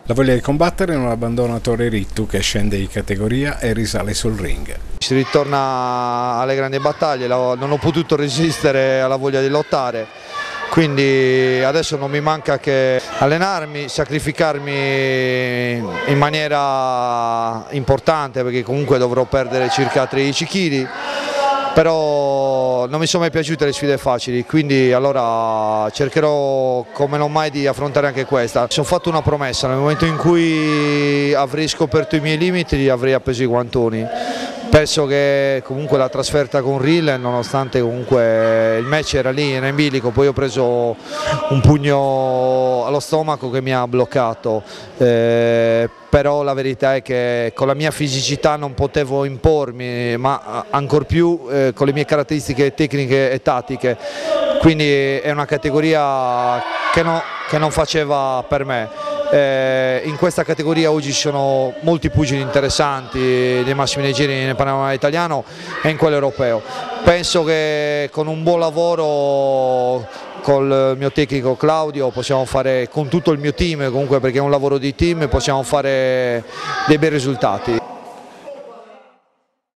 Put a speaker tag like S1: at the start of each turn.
S1: La voglia di combattere non abbandona Torre Rittu, che scende di categoria e risale sul ring.
S2: Si ritorna alle grandi battaglie, non ho potuto resistere alla voglia di lottare, quindi adesso non mi manca che allenarmi, sacrificarmi in maniera importante, perché comunque dovrò perdere circa 13 kg. Però non mi sono mai piaciute le sfide facili, quindi allora cercherò come non mai di affrontare anche questa. Mi sono fatto una promessa: nel momento in cui avrei scoperto i miei limiti li avrei appeso i guantoni. Penso che comunque la trasferta con Rillen, nonostante comunque il match era lì, era in bilico, poi ho preso un pugno allo stomaco che mi ha bloccato, però la verità è che con la mia fisicità non potevo impormi, ma ancor più con le mie caratteristiche tecniche e tattiche, quindi è una categoria che non faceva per me. In questa categoria oggi ci sono molti pugili interessanti, dei massimi leggeri nel panorama italiano e in quello europeo. Penso che con un buon lavoro col mio tecnico Claudio possiamo fare, con tutto il mio team, comunque perché è un lavoro di team, possiamo fare dei bei risultati.